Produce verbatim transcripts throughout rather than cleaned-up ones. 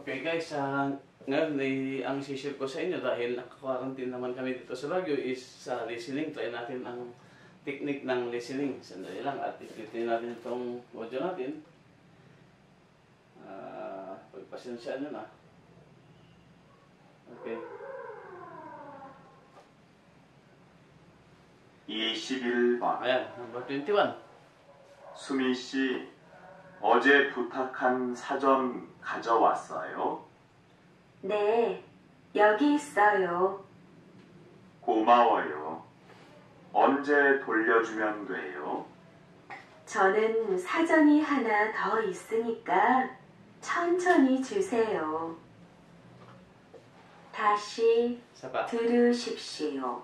Okay guys, uh, ngayon ay, ang sishare ko sa inyo dahil naka-quarantine naman kami dito sa Baguio is sa listening. Try natin ang technique ng listening. Sandali lang at ititin natin itong audio natin. Uh, pagpasensyaan nyo na. Okay. 이십일 번. Ayan, number twenty-one. 수미 씨, 어제 부탁한 사전 가져왔어요? 네, 여기 있어요. 고마워요. 언제 돌려주면 돼요? 저는 사전이 하나 더 있으니까 천천히 주세요. 다시 들으십시오.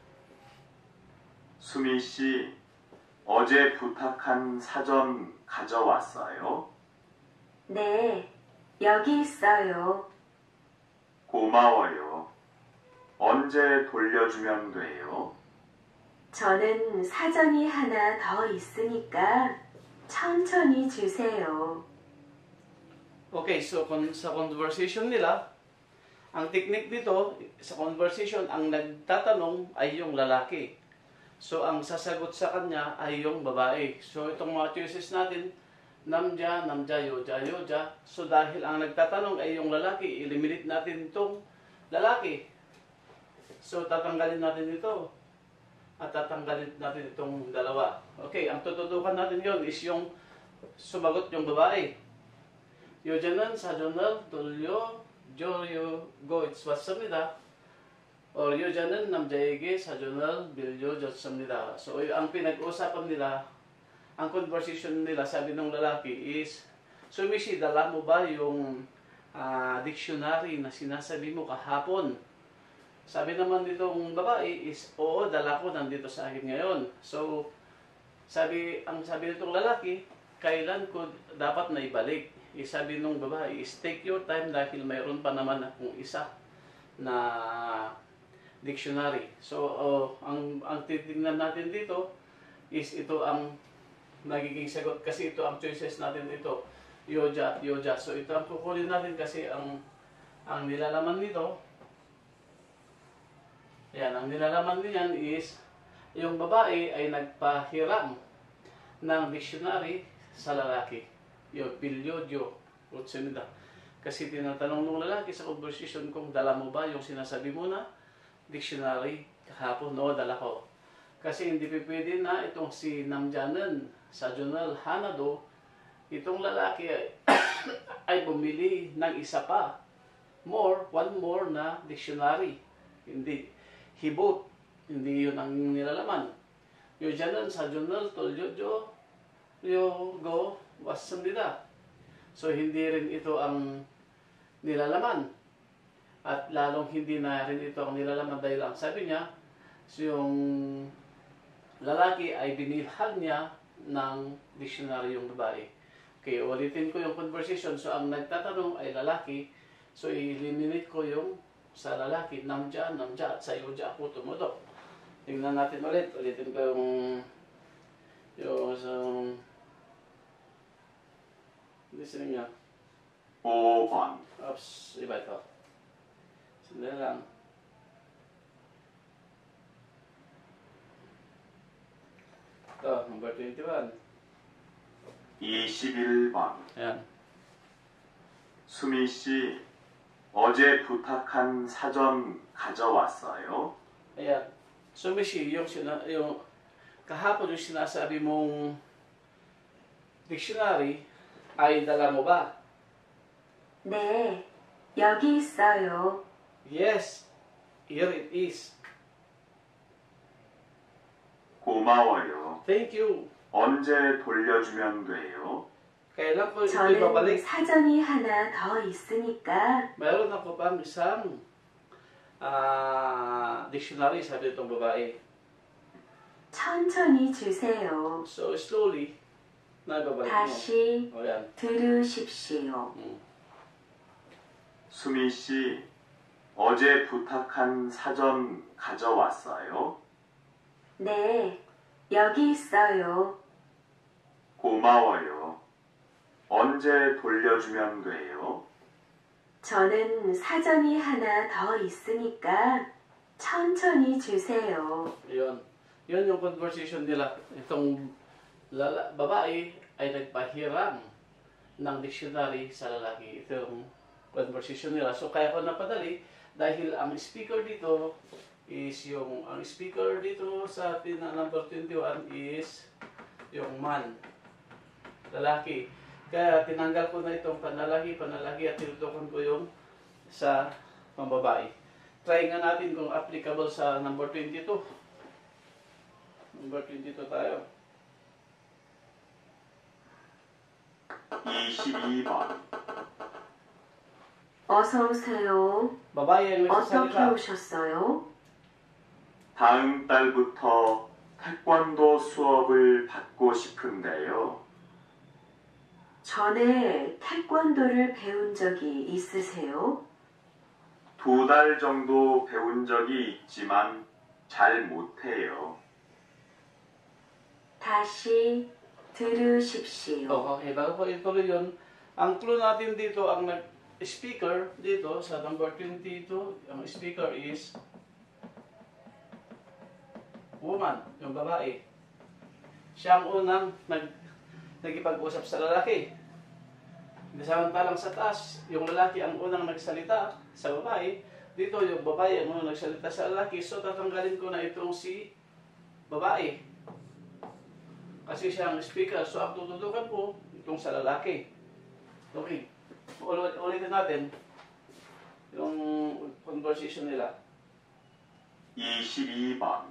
수미 씨, 어제 부탁한 사전 가져왔어요? 네, 여기 있어요. 고마워요. 언제 돌려주면 돼요? 저는 사전이 하나 더 있으니까 천천히 주세요. Okay, so kung sa conversation nila, ang technique dito, sa conversation, ang nagtatanong ay yung lalaki. So, ang sasagot sa kanya ay yung babae. So, itong mga choices natin, namja, namja, yoja, yoja. So, dahil ang nagtatanong ay yung lalaki, eliminate natin itong lalaki. So, tatanggalin natin ito. At tatanggalin natin itong dalawa. Okay, ang tututukan natin yon is yung sumagot yung babae. 요자는 사전을 돌려 줘요 고 있었습니다. O 요자는 남자에게 사전을 빌려줬습니다. So, ang pinag-usapan nila, ang conversation nila, sabi ng lalaki is, Sumisi, dala mo ba yung uh, dictionary na sinasabi mo kahapon? Sabi naman nitong babae is, oo, dala ko, nandito sa akin ngayon. So, sabi, ang sabi nitong lalaki, kailan ko dapat na ibalik? Sabi nung babae is, take your time dahil mayroon pa naman akong isa na dictionary. So, uh, ang, ang titingnan natin dito is ito ang nagiging sagot kasi ito ang choices natin dito. Yoja at yoja. So, ito ang kukunin natin kasi ang, ang nilalaman nito, yan, ang nilalaman niyan is yung babae ay nagpahiram ng dictionary sa lalaki. Yung bilyodyo, utsunida. Kasi tinatanong ng lalaki sa conversation kung dala mo ba yung sinasabi mo na dictionary kahapon. No, dala ko. Kasi hindi pwede na itong si Namjanen sa Journal Hanado, itong lalaki ay, ay bumili ng isa pa. More, one more na dictionary. Hindi. Hibot. Hindi yun ang nilalaman. Yung dyanan sa Journal Tolyojo, yung go, wasandida. So, hindi rin ito ang nilalaman. At lalong hindi na rin ito ang nilalaman dahil ang sabi niya, so yung lalaki ay binilhan niya ng dictionary yung babae. Okay, ulitin ko yung conversation. So, ang nagtatanong ay lalaki. So, i-eliminate ko yung sa lalaki, namja, namja, at sa yoja ako tumutok. Tingnan natin ulit. Ulitin ko yung yung um, listening niya. 오 번. Oops, iba ito. Sandali lang. Ito, number twenty-one. 이십일 번. Ayan. 수미 씨, 어제 부탁한 사전 가져왔어요? Ayan. So, Mishi, yung, sina, yung kahapon yung sinasabi mong dictionary, ay dala mo ba? 네, 여기 있어요. Yes, here it is. 고마워요. Thank you. 언제 돌려주면 돼요? Kailan ko ito 저는 ibabalik? 사전이 하나 더 있으니까 Meron ako pang isang uh, dictionary, sabi itong babae. 천천히 주세요. So, slowly, na ibabalik mo. 다시 O yan. 들으십시오. Hmm. 수미 씨, 어제 부탁한 사전 가져왔어요? 네, 여기 있어요. 고마워요. 언제 돌려주면 돼요? 저는 사전이 하나 더 있으니까 천천히 주세요. Yun. Yun yung conversation nila. Itong lala, babae ay nagpahiram ng dictionary sa lalaki. Ito yung conversation nila. So kaya ko napadali dahil ang speaker dito is yung, ang speaker dito sa atin na number twenty-one is yung man. Lalaki. Kaya tinanggal ko na itong panlalaki, panlalaki at tinutukan ko yung sa pambabae. Try nga natin kung applicable sa number twenty-two. Number twenty-two tayo. 이십이 번. 어서 오세요. Babae ang 어떻게 nagsasalita. 오셨어요? 다음 달부터 태권도 수업을 받고 싶은데요. 전에 태권도를 배운 적이 있으세요? 두 달 정도 배운 적이 있지만 잘 못해요. 다시 들으십시오. Oh, okay, bago ko ituloy yun, ang clue natin dito, ang nag-speaker dito sa number twenty-two, ang speaker is woman, yung babae. Siya ang unang nag, nagipag-usap sa lalaki. Samantalang sa taas, yung lalaki ang unang nagsalita sa babae. Dito yung babae ang unang nagsalita sa lalaki. So tatanggalin ko na itong si babae. Kasi siya ang speaker. So ang tututukan ko itong sa lalaki. Okay. Ulit, ulitin natin yung conversation nila. 이십이 번.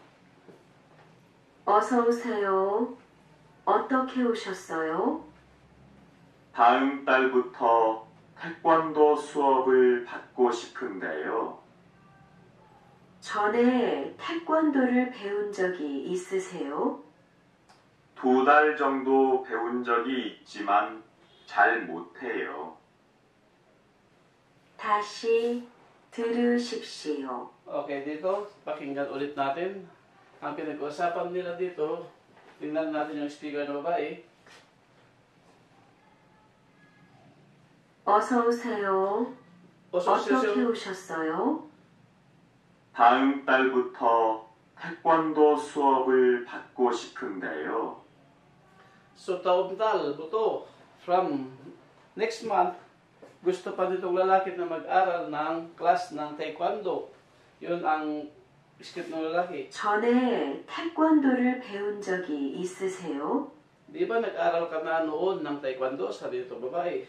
어서 오세요. 어떻게 오셨어요? 다음 달부터 태권도 수업을 받고 싶은데요. 전에 태권도를 배운 적이 있으세요? 두 달 정도 배운 적이 있지만 잘 못해요. 다시 들으십시오. Okay, dito, pakinggan ulit natin. Ang pinag-uusapan nila dito, tingnan natin yung speaker na babae. 어서 오세요. Oso, 어떻게 오셨어요? 다음 달부터 태권도 수업을 받고 싶은데요. So, taon-tal, buto, from next month, gusto pa nitong lalaki na mag-aral ng class ng taekwondo. Yun ang script ng lalaki. 전에 태권도를 배운 적이 있으세요? Di ba nag-aral ka na noon ng taekwondo? Sabi nitong babae.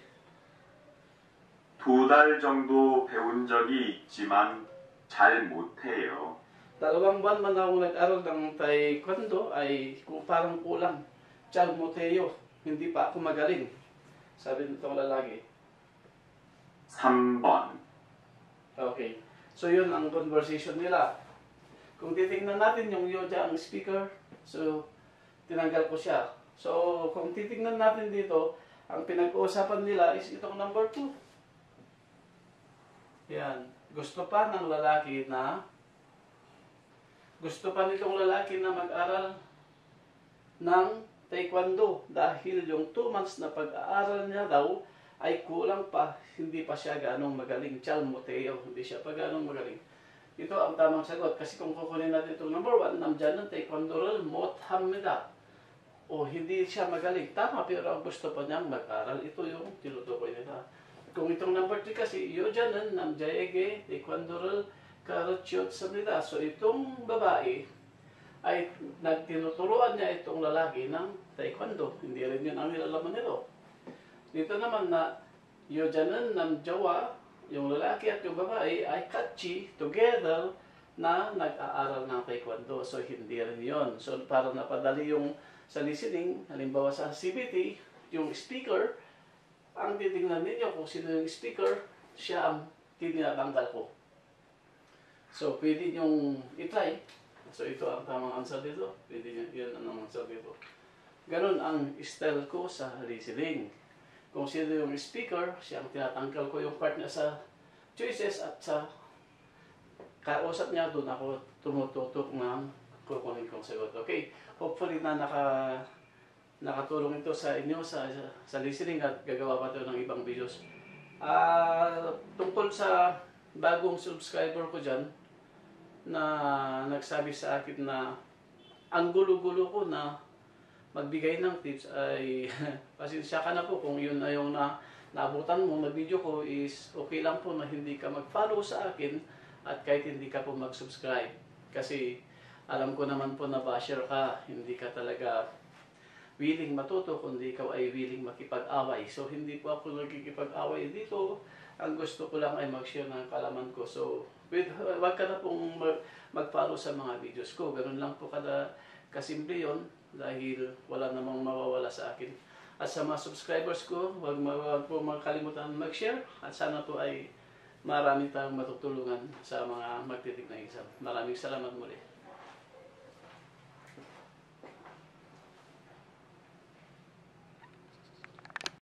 두 달 정도 배운 적이 있지만 잘 못해요. Dalawang buwan man ako nag-aral ng taekwondo ay kung parang kulang. Chal moteo, hindi pa ako magaling. Sabi nitong lalaki. 삼 번. Okay. So yun ang conversation nila. Kung titingnan natin yung Yoja ang speaker, so tinanggal ko siya. So kung titingnan natin dito, ang pinag-uusapan nila is itong number two. Yan. Gusto pa ng lalaki na gusto pa nitong lalaki na mag-aral ng taekwondo dahil yung two months na pag-aaral niya daw ay kulang pa, hindi pa siya ganong magaling. Chal moteo, hindi siya pa ganong magaling. Ito ang tamang sagot kasi kung kukunin natin itong number one, namdyan ng taekwondo ral mot hamida. O hindi siya magaling. Tama, pero ang gusto pa niyang mag-aral. Ito yung tinutukoy nila. Kung itong number three kasi, yojanan namjayege taekwondo ral karotyot sa nila. So itong babae ay nagtinuturuan niya itong lalaki ng taekwondo. Hindi rin yun ang nilalaman nito. Dito naman na yojanan namjawa, yung lalaki at yung babae ay kachi together na nag-aaral ng taekwondo. So hindi rin yun. So para napadali yung sa listening, halimbawa sa C B T, yung speaker, ang titingnan ninyo kung sino yung speaker, siya ang tinatanggal ko. So, pwede nyong itry. So, ito ang tamang answer dito. Pwede nyo, yun ang answer dito. Ganon ang style ko sa listening. Kung sino yung speaker, siya ang tinatanggal ko yung part niya sa choices at sa kausap niya, doon ako tumututok ng kukunin kong sagot. Okay, hopefully na naka, nakatulong ito sa inyo sa, sa, sa listening at gagawa pa ito ng ibang videos Ah, tungkol sa bagong subscriber ko dyan na nagsabi sa akin na ang gulo-gulo ko na magbigay ng tips ay pasensya ka na po kung yun na yung na naabutan mo na video ko is okay lang po na hindi ka mag-follow sa akin at kahit hindi ka po mag-subscribe. Kasi alam ko naman po na basher ka, hindi ka talaga willing matuto kundi ikaw ay willing makipag-away. So hindi po ako nagkikipag-away dito. Ang gusto ko lang ay mag-share ng kalaman ko. So with, wag ka na pong mag-follow sa mga videos ko. Ganun lang po kada kasimple yun dahil wala namang mawawala sa akin. At sa mga subscribers ko, wag, wag po makalimutan mag-share at sana po ay marami tayong matutulungan sa mga magtitig na exam. Maraming salamat muli.